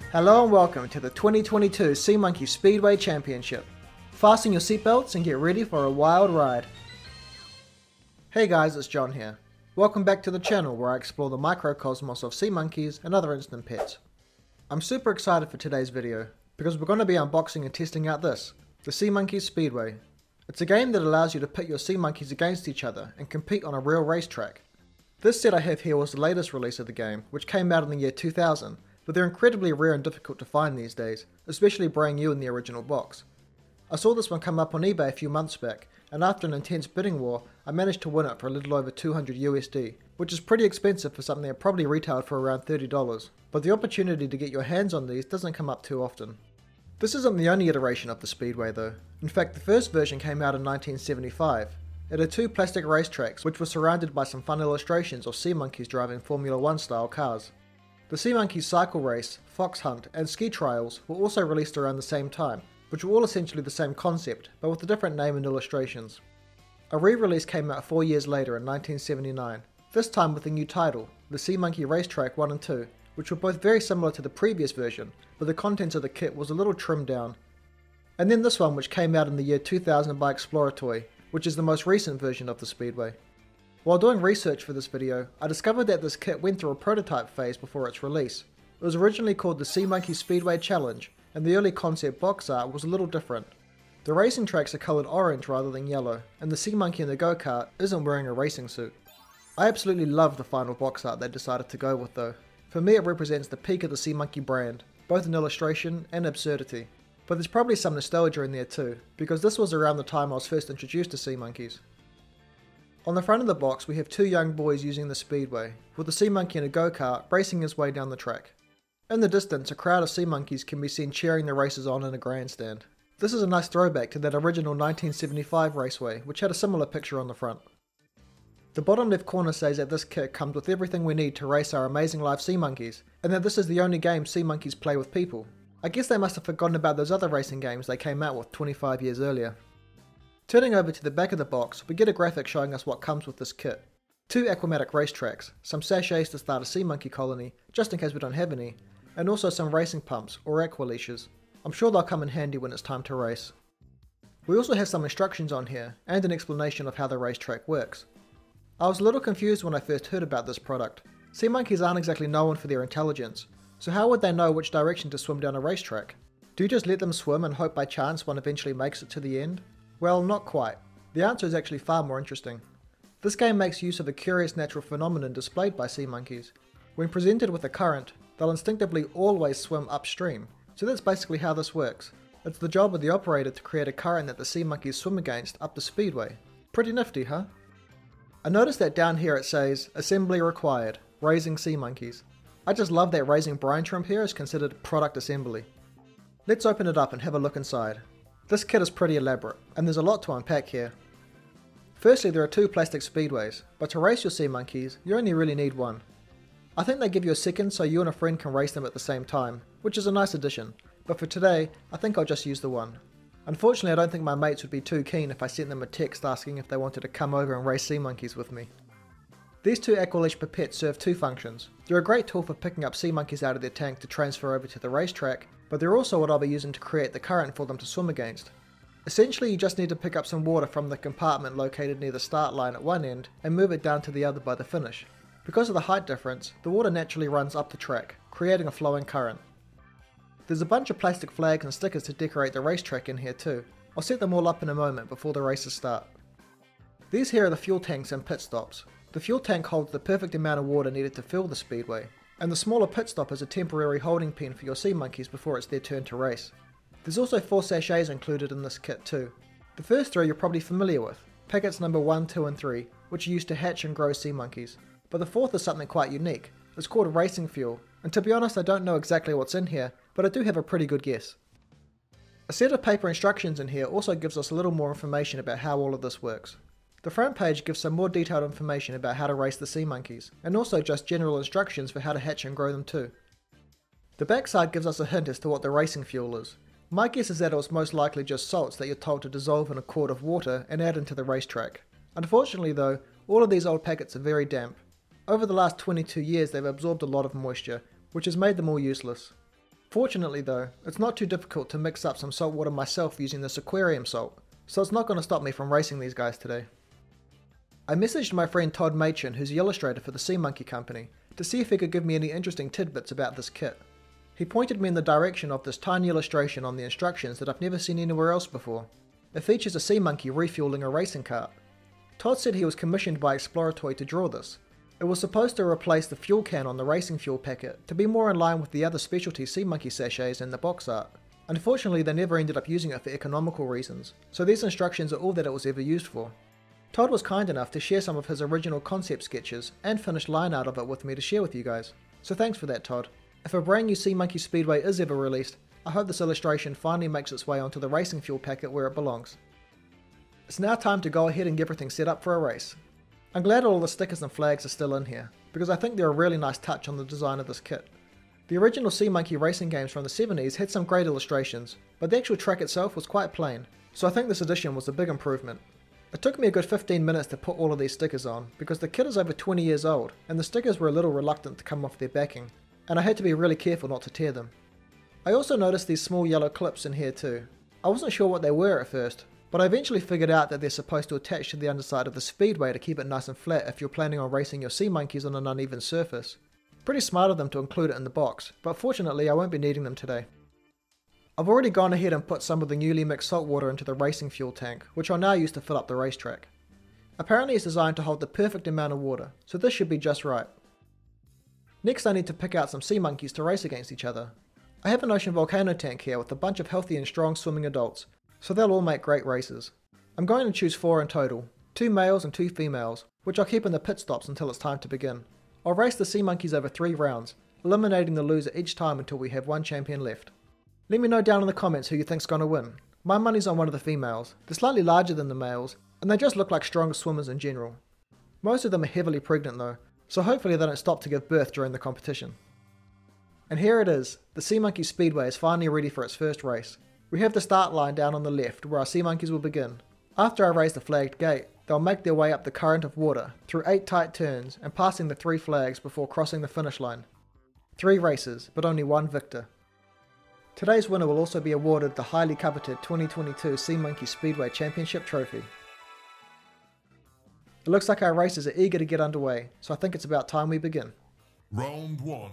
Hello and welcome to the 2022 Sea Monkeys Speedway Championship. Fasten your seatbelts and get ready for a wild ride. Hey guys, it's John here. Welcome back to the channel where I explore the microcosmos of sea monkeys and other instant pets. I'm super excited for today's video because we're going to be unboxing and testing out this, the Sea Monkeys Speedway. It's a game that allows you to pit your sea monkeys against each other and compete on a real racetrack. This set I have here was the latest release of the game, which came out in the year 2000. But they're incredibly rare and difficult to find these days, especially brand new in the original box. I saw this one come up on eBay a few months back, and after an intense bidding war, I managed to win it for a little over 200 USD, which is pretty expensive for something that probably retailed for around $30, but the opportunity to get your hands on these doesn't come up too often. This isn't the only iteration of the Speedway though. In fact, the first version came out in 1975. It had two plastic racetracks which were surrounded by some fun illustrations of sea monkeys driving Formula 1 style cars. The Sea Monkeys Cycle Race, Fox Hunt, and Ski Trials were also released around the same time, which were all essentially the same concept, but with a different name and illustrations. A re-release came out 4 years later in 1979, this time with a new title, the Sea Monkey Racetrack 1 and 2, which were both very similar to the previous version, but the contents of the kit was a little trimmed down. And then this one, which came out in the year 2000 by Exploratoy, which is the most recent version of the Speedway. While doing research for this video, I discovered that this kit went through a prototype phase before its release. It was originally called the Sea Monkeys Speedway Challenge, and the early concept box art was a little different. The racing tracks are coloured orange rather than yellow, and the sea monkey in the go-kart isn't wearing a racing suit. I absolutely love the final box art they decided to go with though. For me it represents the peak of the Sea Monkey brand, both in illustration and absurdity. But there's probably some nostalgia in there too, because this was around the time I was first introduced to sea monkeys. On the front of the box we have two young boys using the speedway, with the sea monkey in a go-kart racing his way down the track. In the distance a crowd of sea monkeys can be seen cheering the racers on in a grandstand. This is a nice throwback to that original 1975 raceway, which had a similar picture on the front. The bottom left corner says that this kit comes with everything we need to race our amazing live sea monkeys, and that this is the only game sea monkeys play with people. I guess they must have forgotten about those other racing games they came out with 25 years earlier. Turning over to the back of the box, we get a graphic showing us what comes with this kit. Two aquamatic racetracks, some sachets to start a sea monkey colony, just in case we don't have any, and also some racing pumps, or aqua leashes. I'm sure they'll come in handy when it's time to race. We also have some instructions on here, and an explanation of how the racetrack works. I was a little confused when I first heard about this product. Sea monkeys aren't exactly known for their intelligence, so how would they know which direction to swim down a racetrack? Do you just let them swim and hope by chance one eventually makes it to the end? Well, not quite. The answer is actually far more interesting. This game makes use of a curious natural phenomenon displayed by sea monkeys. When presented with a current, they'll instinctively always swim upstream, so that's basically how this works. It's the job of the operator to create a current that the sea monkeys swim against up the speedway. Pretty nifty, huh? I noticed that down here it says, assembly required, raising sea monkeys. I just love that raising brine shrimp here is considered product assembly. Let's open it up and have a look inside. This kit is pretty elaborate, and there's a lot to unpack here. Firstly, there are two plastic speedways, but to race your sea monkeys, you only really need one. I think they give you a second so you and a friend can race them at the same time, which is a nice addition, but for today, I think I'll just use the one. Unfortunately, I don't think my mates would be too keen if I sent them a text asking if they wanted to come over and race sea monkeys with me. These two aqua leash pipettes serve two functions. They're a great tool for picking up sea monkeys out of their tank to transfer over to the racetrack, but they're also what I'll be using to create the current for them to swim against. Essentially, you just need to pick up some water from the compartment located near the start line at one end and move it down to the other by the finish. Because of the height difference, the water naturally runs up the track, creating a flowing current. There's a bunch of plastic flags and stickers to decorate the racetrack in here too. I'll set them all up in a moment before the races start. These here are the fuel tanks and pit stops. The fuel tank holds the perfect amount of water needed to fill the speedway, and the smaller pit stop is a temporary holding pen for your sea monkeys before it's their turn to race. There's also 4 sachets included in this kit too. The first 3 you're probably familiar with, packets number 1, 2 and 3, which are used to hatch and grow sea monkeys. But the fourth is something quite unique. It's called racing fuel, and to be honest I don't know exactly what's in here, but I do have a pretty good guess. A set of paper instructions in here also gives us a little more information about how all of this works. The front page gives some more detailed information about how to race the sea monkeys, and also just general instructions for how to hatch and grow them too. The back side gives us a hint as to what the racing fuel is. My guess is that it was most likely just salts that you're told to dissolve in a quart of water and add into the racetrack. Unfortunately though, all of these old packets are very damp. Over the last 22 years they've absorbed a lot of moisture, which has made them all useless. Fortunately though, it's not too difficult to mix up some salt water myself using this aquarium salt, so it's not going to stop me from racing these guys today. I messaged my friend Todd Machin, who's the illustrator for the Sea Monkey Company, to see if he could give me any interesting tidbits about this kit. He pointed me in the direction of this tiny illustration on the instructions that I've never seen anywhere else before. It features a sea monkey refueling a racing cart. Todd said he was commissioned by Exploratoy to draw this. It was supposed to replace the fuel can on the racing fuel packet to be more in line with the other specialty sea monkey sachets in the box art. Unfortunately, they never ended up using it for economical reasons, so these instructions are all that it was ever used for. Todd was kind enough to share some of his original concept sketches and finished line art of it with me to share with you guys, so thanks for that, Todd. If a brand new Sea Monkeys Speedway is ever released, I hope this illustration finally makes its way onto the racing fuel packet where it belongs. It's now time to go ahead and get everything set up for a race. I'm glad all the stickers and flags are still in here, because I think they're a really nice touch on the design of this kit. The original Sea Monkey racing games from the 70s had some great illustrations, but the actual track itself was quite plain, so I think this edition was a big improvement. It took me a good 15 minutes to put all of these stickers on, because the kit is over 20 years old, and the stickers were a little reluctant to come off their backing, and I had to be really careful not to tear them. I also noticed these small yellow clips in here too. I wasn't sure what they were at first, but I eventually figured out that they're supposed to attach to the underside of the Speedway to keep it nice and flat if you're planning on racing your Sea Monkeys on an uneven surface. Pretty smart of them to include it in the box, but fortunately I won't be needing them today. I've already gone ahead and put some of the newly mixed salt water into the racing fuel tank, which I'll now use to fill up the racetrack. Apparently it's designed to hold the perfect amount of water, so this should be just right. Next I need to pick out some sea monkeys to race against each other. I have an ocean volcano tank here with a bunch of healthy and strong swimming adults, so they'll all make great racers. I'm going to choose 4 in total, 2 males and 2 females, which I'll keep in the pit stops until it's time to begin. I'll race the sea monkeys over 3 rounds, eliminating the loser each time until we have one champion left. Let me know down in the comments who you think's gonna win. My money's on one of the females. They're slightly larger than the males, and they just look like stronger swimmers in general. Most of them are heavily pregnant though, so hopefully they don't stop to give birth during the competition. And here it is, the Sea Monkeys Speedway is finally ready for its first race. We have the start line down on the left where our sea monkeys will begin. After I raise the flagged gate, they'll make their way up the current of water through 8 tight turns and passing the 3 flags before crossing the finish line. 3 races, but only 1 victor. Today's winner will also be awarded the highly coveted 2022 Sea Monkeys Speedway Championship trophy. It looks like our racers are eager to get underway, so I think it's about time we begin. Round 1.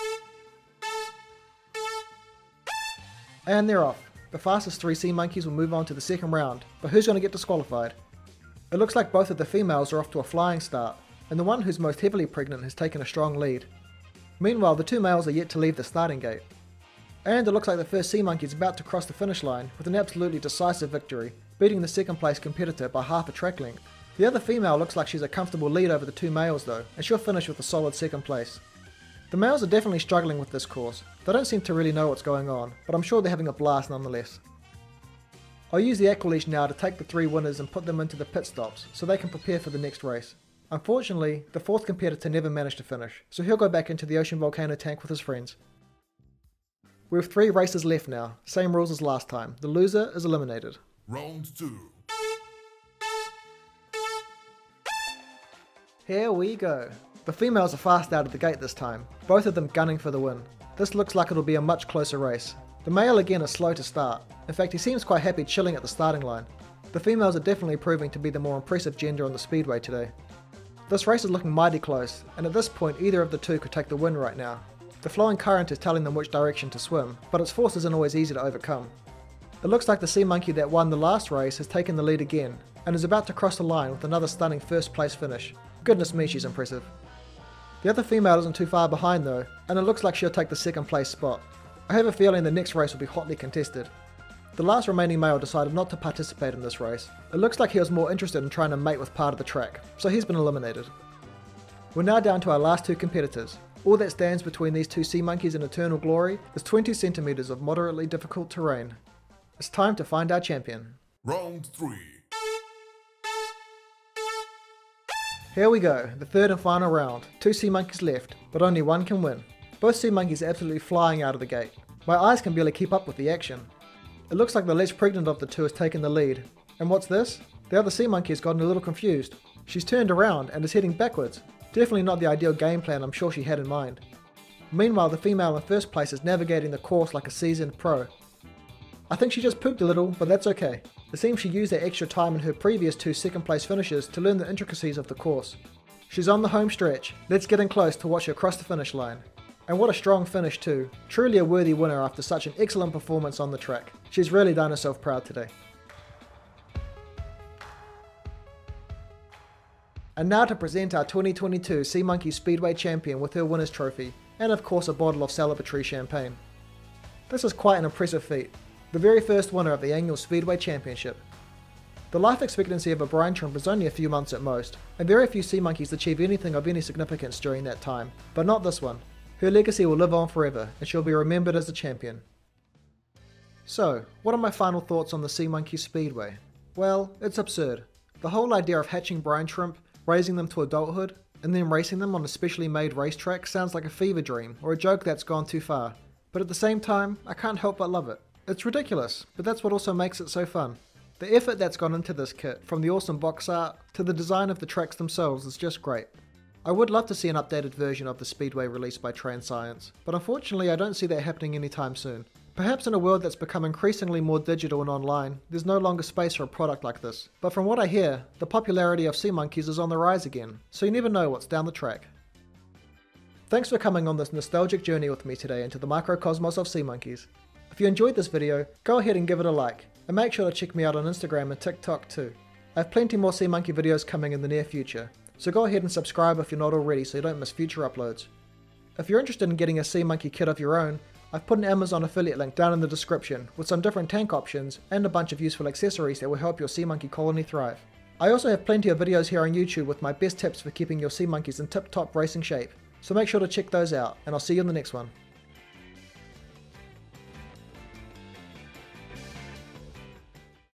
And they're off. The fastest 3 sea monkeys will move on to the second round, but who's going to get disqualified? It looks like both of the females are off to a flying start, and the one who's most heavily pregnant has taken a strong lead. Meanwhile, the 2 males are yet to leave the starting gate. And it looks like the first sea monkey is about to cross the finish line with an absolutely decisive victory, beating the second place competitor by half a track length. The other female looks like she's a comfortable lead over the 2 males though, and she'll finish with a solid second place. The males are definitely struggling with this course. They don't seem to really know what's going on, but I'm sure they're having a blast nonetheless. I'll use the aqualeash now to take the 3 winners and put them into the pit stops so they can prepare for the next race. Unfortunately, the 4th competitor never managed to finish, so he'll go back into the ocean volcano tank with his friends. We have 3 races left now, same rules as last time. The loser is eliminated. Round 2. Here we go. The females are fast out of the gate this time, both of them gunning for the win. This looks like it'll be a much closer race. The male again is slow to start. In fact, he seems quite happy chilling at the starting line. The females are definitely proving to be the more impressive gender on the speedway today. This race is looking mighty close, and at this point either of the 2 could take the win right now. The flowing current is telling them which direction to swim, but its force isn't always easy to overcome. It looks like the sea monkey that won the last race has taken the lead again, and is about to cross the line with another stunning first place finish. Goodness me, she's impressive. The other female isn't too far behind though, and it looks like she'll take the second place spot. I have a feeling the next race will be hotly contested. The last remaining male decided not to participate in this race. It looks like he was more interested in trying to mate with part of the track, so he's been eliminated. We're now down to our last 2 competitors. All that stands between these 2 sea monkeys in eternal glory is 20 centimeters of moderately difficult terrain. It's time to find our champion. Round 3. Here we go, the 3rd and final round. 2 sea monkeys left, but only 1 can win. Both sea monkeys are absolutely flying out of the gate. My eyes can barely keep up with the action. It looks like the less pregnant of the 2 has taken the lead. And what's this? The other sea monkey has gotten a little confused. She's turned around and is heading backwards. Definitely not the ideal game plan I'm sure she had in mind. Meanwhile, the female in first place is navigating the course like a seasoned pro. I think she just pooped a little, but that's okay. It seems she used that extra time in her previous 2 second place finishes to learn the intricacies of the course. She's on the home stretch. Let's get in close to watch her cross the finish line. And what a strong finish too. Truly a worthy winner after such an excellent performance on the track. She's really done herself proud today. And now to present our 2022 Sea Monkeys Speedway champion with her winner's trophy, and of course a bottle of celebratory champagne. This is quite an impressive feat. The very first winner of the annual Speedway Championship. The life expectancy of a brine shrimp is only a few months at most, and very few sea monkeys achieve anything of any significance during that time, but not this one. Her legacy will live on forever, and she'll be remembered as a champion. So, what are my final thoughts on the Sea Monkeys Speedway? Well, it's absurd. The whole idea of hatching brine shrimp, raising them to adulthood, and then racing them on a specially made racetrack sounds like a fever dream, or a joke that's gone too far. But at the same time, I can't help but love it. It's ridiculous, but that's what also makes it so fun. The effort that's gone into this kit, from the awesome box art to the design of the tracks themselves, is just great. I would love to see an updated version of the Speedway released by Transcience, but unfortunately I don't see that happening anytime soon. Perhaps in a world that's become increasingly more digital and online, there's no longer space for a product like this. But from what I hear, the popularity of Sea Monkeys is on the rise again, so you never know what's down the track. Thanks for coming on this nostalgic journey with me today into the microcosmos of Sea Monkeys. If you enjoyed this video, go ahead and give it a like, and make sure to check me out on Instagram and TikTok too. I have plenty more Sea Monkey videos coming in the near future, so go ahead and subscribe if you're not already so you don't miss future uploads. If you're interested in getting a Sea Monkey kit of your own, I've put an Amazon affiliate link down in the description with some different tank options and a bunch of useful accessories that will help your Sea Monkey colony thrive. I also have plenty of videos here on YouTube with my best tips for keeping your Sea Monkeys in tip-top racing shape, so make sure to check those out, and I'll see you in the next one.